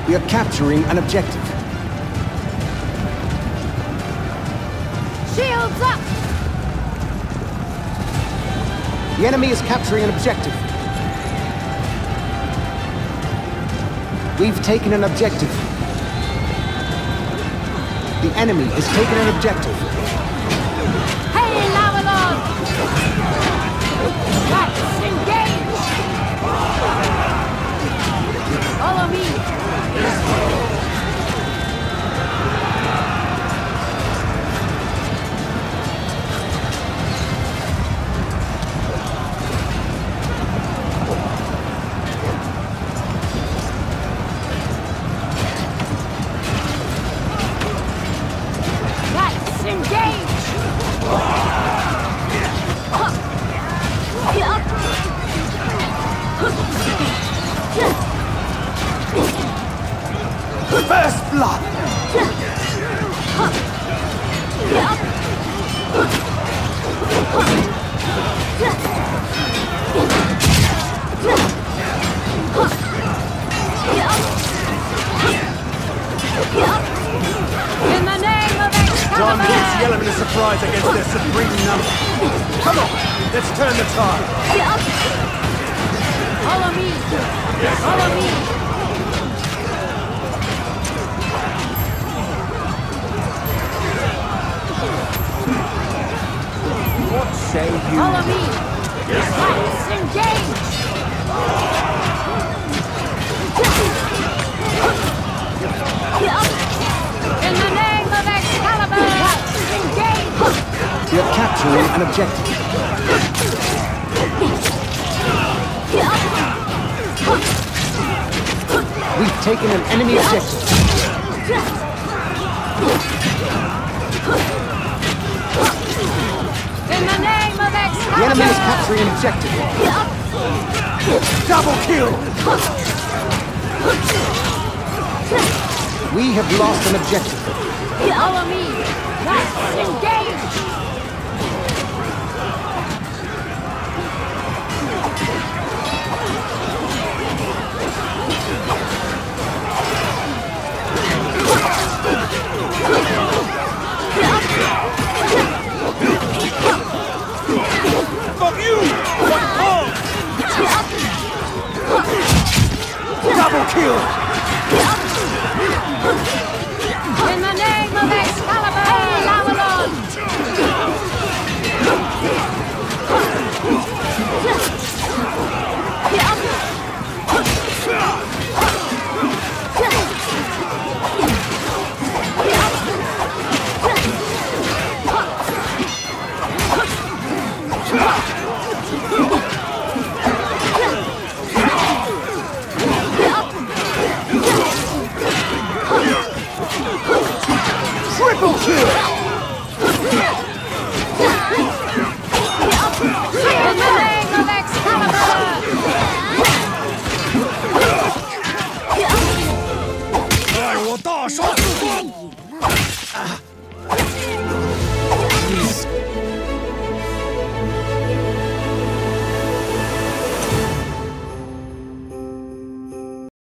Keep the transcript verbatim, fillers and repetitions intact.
We are capturing an objective. Shields up! The enemy is capturing an objective. We've taken an objective. The enemy has taken an objective. Hey, Lavalon! Let's engage! Follow me! Let's engage! First blood! In the name of One hits the Excalibur! element of surprise against their supreme number. Come on, let's turn the tide. Follow me! Follow me! What say you? Follow me! Let's engage! In the name of Excalibur! Let's engage! We are capturing an objective. We've taken an enemy objective. In the name of Excalibur! The enemy is capturing an objective. Double kill! We have lost an objective. Follow me! Let's engage! Fuck you! What for? Double kill! In the name of Excalibur! Hey, Lavalon! Triple kill!